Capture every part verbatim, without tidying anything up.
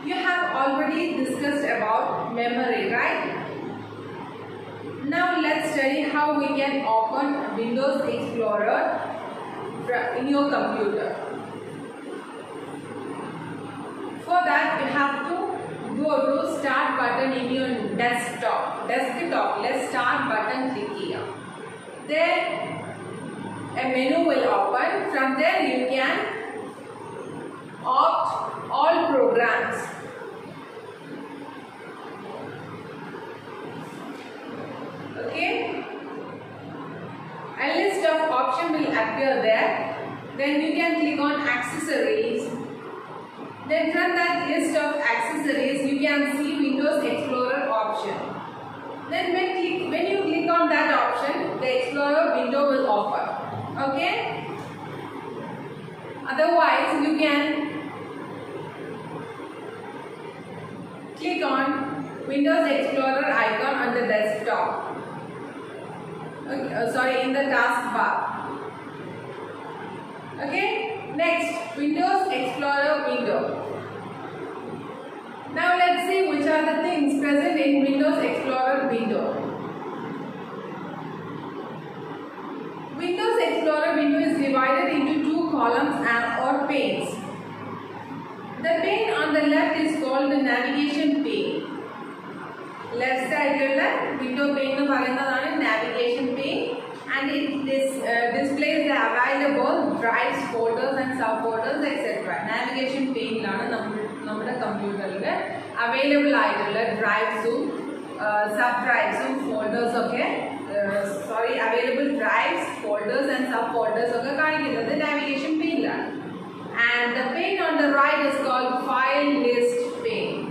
you have already discussed about memory, right? Now let's study how we can open Windows Explorer in your computer. For that, you have to go to Start button in your desktop. Desktop, let's Start button click here. Then a menu will open. From there you can opt all programs. Okay. A list of options will appear there. Then you can click on accessories. Then from that list of accessories you can see Windows Explorer option. Then when, click, when you click on that option, the Explorer window will open. Okay. Otherwise you can click on Windows Explorer icon on the desktop. Okay, uh, sorry, in the taskbar. Okay. Next, Windows Explorer window. Now let's see which are the things present in Windows Explorer window. Windows Explorer window is divided into two columns and or panes. The pane on the left is called the navigation pane. Left side window pane nu parayunnathaanu navigation pane, and it dis, uh, displays the available drives, folders and subfolders et cetera. Navigation pane lana nammade computer il available aayittulla drives um uh, sub drives um folders okay uh, sorry available drives, folders and subfolders okay kanikkunnathu navigation pane lana. And the pane on the right is called file list pane.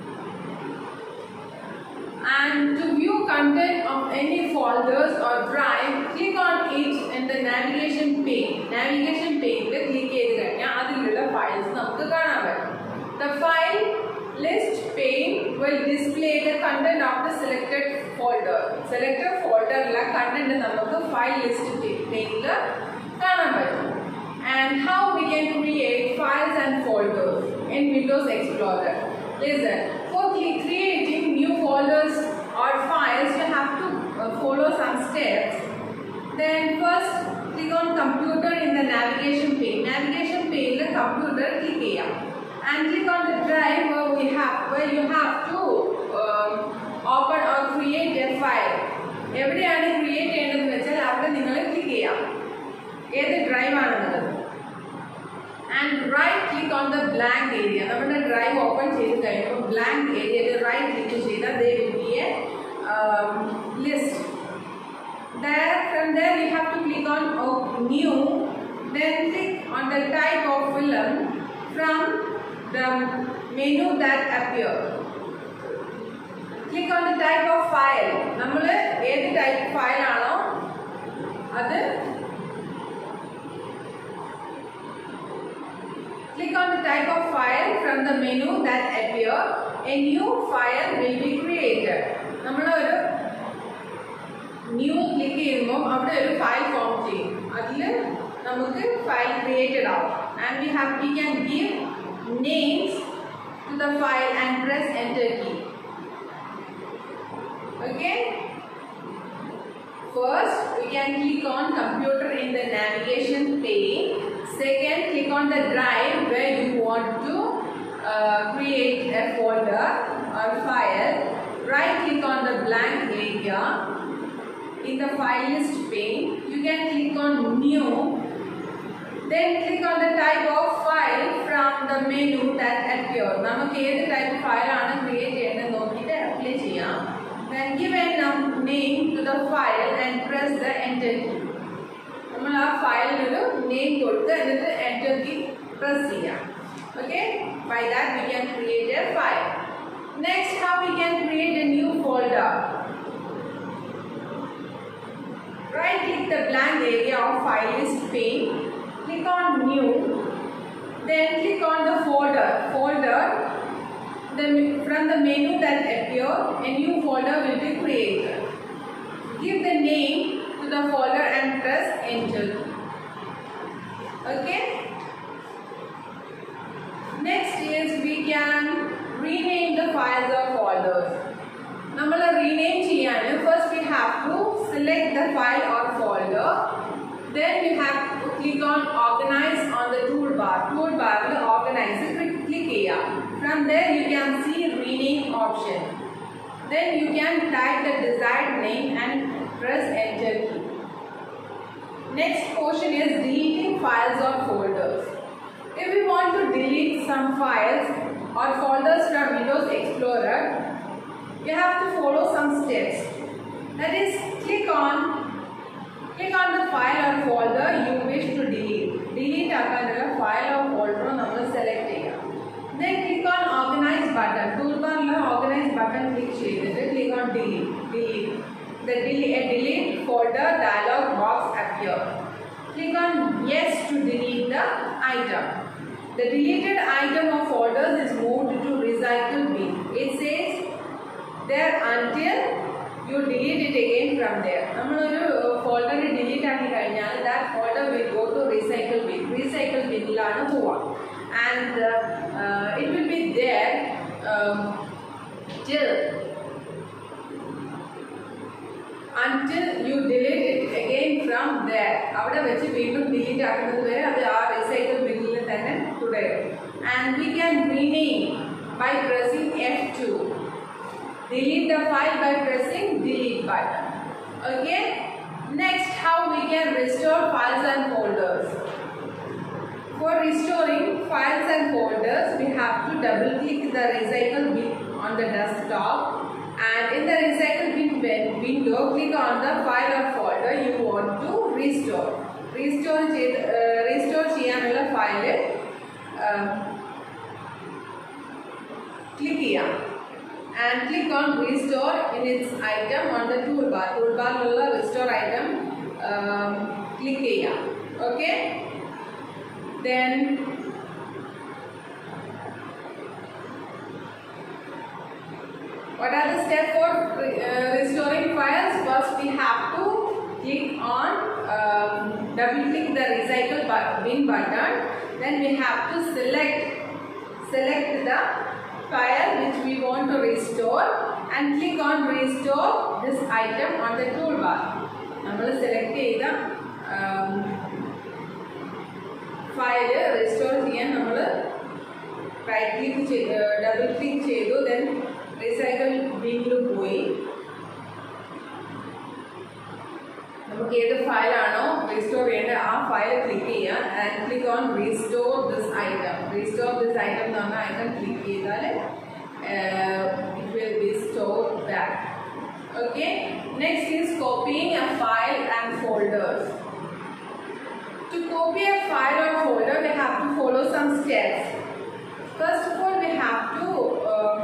And to view content of any folders or drive, click on it in the navigation pane. Navigation pane click cheyidu adilulla files namukku kaanan pattum. The file list pane will display the content of the selected folder. Selected folder la content namukku file list pane la kaanan pattum. And how we can create files and folders in Windows Explorer. Listen, for creating new folders or files, you have to uh, follow some steps. Then first, click on computer in the navigation pane. Navigation pane, the computer, click here, and click on the drive where we have where you have to um, open or create a file. Every time create ended vechal after ningal click here. Either drive another. And right click on the blank area. Now drive open change the blank area. Right click cheyda there will be a um, list. There from there you have to click on oh, new. Then click on the type of film from the menu that appear. Click on the type of file. Nammal edu type file aano adu. Click on the type of file from the menu that appear. A new file will be created. Nammal oru new click cheyyumbom avade oru file form cheyum. Adile namukku file created out, and we have we can give names to the file and press enter key. Okay. First, we can click on computer in the navigation pane. Second, click on the drive where you want to uh, create a folder or file. Right click on the blank area in the file list pane. You can click on new. Then click on the type of file from the menu that appear. Namakku edu type of file aanu create cheyannu nokkite apply cheyam. Then give a name to the file and press the enter key. We will file name and enter key press here. Okay, by that we can create a file. Next, how we can create a new folder. Right click the blank area of file list pane, click on new, then click on the folder. Folder, the, from the menu that appear, a new folder will be created. Give the name to the folder and press enter. Okay. Next is we can rename the files or folders. നമ്മൾ rename ചെയ്യാൻ first we have to select the file or folder. Then we have to click on organize on the toolbar. Toolbar will organize it. Click here. From there you can see rename option. Then you can type the desired name and press enter key. Next portion is deleting files or folders. If we want to delete some files or folders from Windows Explorer, you have to follow some steps. That is, click on click on the file or folder you wish to delete. Delete ആക്കാനുള്ള file or folder നമ്മൾ select ചെയ്യാം. Then click on organize button. Toolbar la organize button click ചെയ്തിട്ട് click on delete. Delete. The delete, a delete folder dialog box appear. Click on yes to delete the item. The deleted item or folders is moved to recycle bin. It says there until you delete it again from there. നമ്മളൊരു folder delete ആക്കി കഴിഞ്ഞാൽ that folder will go to recycle bin. Recycle bin ലാണ് പോവുക. And uh, uh, it will be there um, till until you delete it again from there. അവിടെ വെച്ച് വീണ്ടും delete ആക്കുന്നത് വരെ അത് ആ recycle binൽ തന്നെ തുടരും. And we can rename by pressing F two. Delete the file by pressing delete button. Okay. Next, how we can restore files and folders. For restoring files and folders, we have to double click the recycle bin on the desktop, and in the recycle bin window, click on the file or folder you want to restore. Restore uh, restore cheyanulla file uh, click here and click on restore in its item on the toolbar. Toolbar ulla restore item um, click here. Okay. Then what are the steps for uh, restoring files? First we have to click on um, double click the recycle bin button. Then we have to select select the file which we want to restore and click on restore this item on the toolbar. നമ്മൾ select ചെയ്ത um, file restore ചെയ്യാൻ നമ്മൾ right click ചെയ്ത് double click ചെയ്തു. Then recycle bin ൽ പോയി നമുക്ക് ഏത് ഫയൽ ആണോ restore ചെയ്യേണ്ടത് ആ ഫയൽ ക്ലിക്ക് ചെയ്യാൻ and click on restore this item. Restore this item എന്ന് പറഞ്ഞ ഐറ്റം ക്ലിക്ക് ചെയ്താൽ it will be stored back. Okay. Next is copying a file and folders. To copy a file or folder, we have to follow some steps. First of all, we have to um,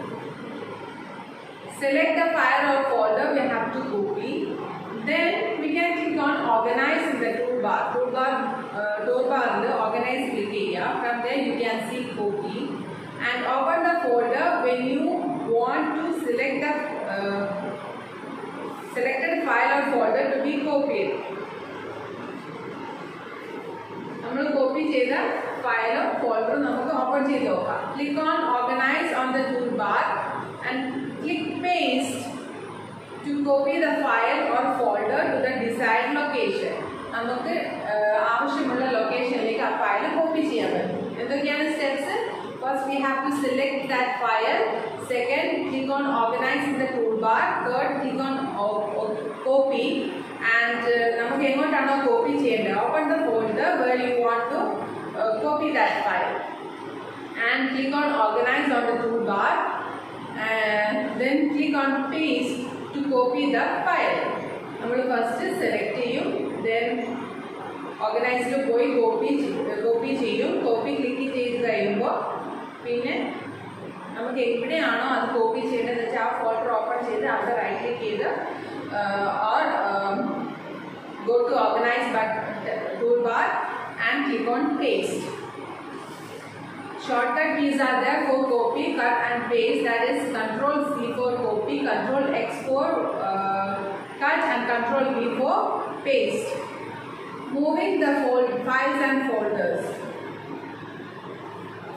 select the file or folder we have to copy. Then we can click on organize in the toolbar. Toolbar, uh, toolbar the organize click here. From there you can see copy and open the folder when you want to select the uh, selected file or folder to be copied. നമ്മൾ copy ചെയ്ത ഫയലോ ഫോൾഡറോ നമുക്ക് open ചെയ്ത് നോക്കാം. Click on organise on the toolbar and click paste to copy the file or folder to the decide location. നമുക്ക് ആവശ്യമുള്ള ലൊക്കേഷനിലേക്ക് ആ ഫയൽ കോപ്പി ചെയ്യാൻ പറ്റും. എന്തൊക്കെയാണ് steps? First we have to select that file. Second, click on organize in the toolbar. Third, click on copy and നമുക്ക് എങ്ങോട്ടാണോ copy ചെയ്യേണ്ടത് open the folder where you want to uh, copy that file and click on organize on the toolbar and then click on paste to copy the file. നമ്മൾ first select ചെയ്യും, then organize ൽ പോയി copy copy ചെയ്യും. Copy click ചെയ്ത് കഴിയുമ്പോൾ പിന്നെ നമുക്ക് എവിടെയാണോ അത് കോപ്പി ചെയ്യേണ്ടത് വെച്ചാൽ ആ ഫോൾഡർ ഓപ്പൺ ചെയ്ത് അവിടെ റൈറ്റ് ക്ലിക്ക് ചെയ്ത് or go to organize toolbar and click on paste. Shortcut keys are there for copy, cut and paste. That is Control C for copy, Control X for uh, cut and Control V for paste. Moving the fold files and folders.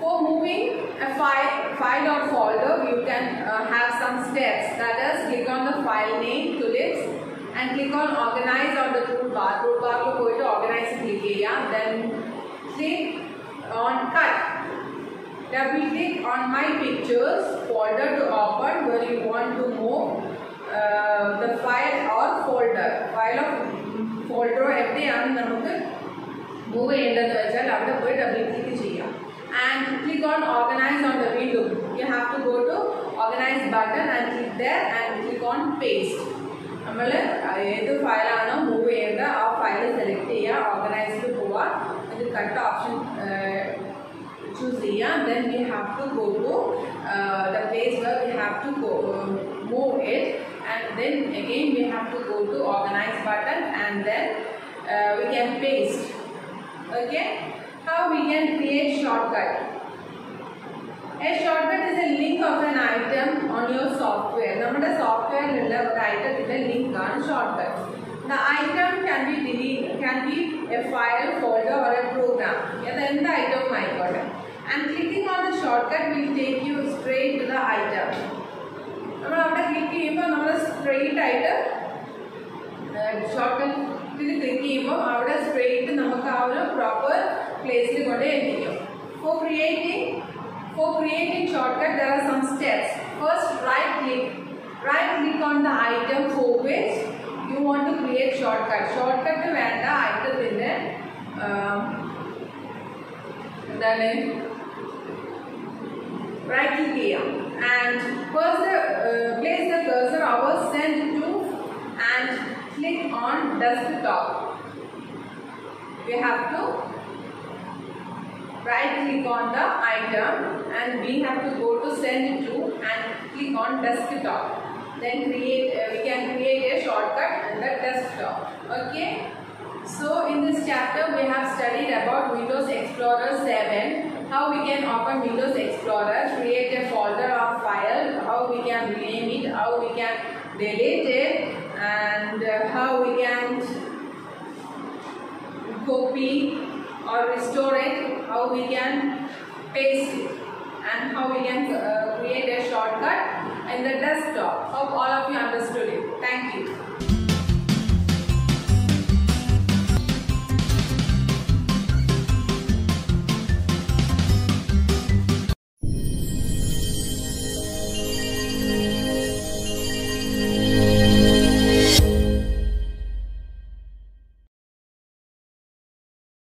For moving a file, file or folder, you can uh, have some steps. That is, click on the file name, tulips, and click on organize on the toolbar. Toolbar ko go to organize click here. Then click on cut. Double click on my pictures folder to open where you want to move uh, the file or folder. File of folder everything namukku move cheyandadu vechal avade poi double click cheyyam. And click on organize on the window. You have to go to organize button and click there and click on paste. നമ്മൾ ഏത് ഫയലാണോ move ചെയ്യേണ്ടത് ആ file select ചെയ്യുക, organised പോവുക, ഇത് cut option choose ചെയ്യുക. Then we have to go to the place where we have to go move it and then again we have to go to organise button and then we can paste. Okay, how we can create shortcut. A shortcut is a link of an item on your software. Nammade software illa or item inde link aanu shortcut. The item can be deleted, can be a file, folder or a program. Eda endha item aayikotte. And clicking on the shortcut will take you straight to the item. Nammal avade click cheyumbol nammal straight aayittu shortcut il click cheyumbol avade straight namakku aa oru proper place il konde etikkum. For creating for creating shortcut there are some steps. First, right click right click on the item for which you want to create shortcut. Shortcut venda item inde endane right click cheyyam and first the, uh, place the cursor over send to and click on desktop. We have to right click on the item and we have to go to send to and click on desktop. Then create uh, we can create a shortcut in the desktop. Okay, so in this chapter we have studied about Windows Explorer seven, how we can open Windows Explorer, create a folder or file, how we can rename it, how we can delete it, and uh, how we can copy or restore it, how we can paste it, and how we can uh, create a shortcut in the desktop. Hope all of you understood it. Thank you.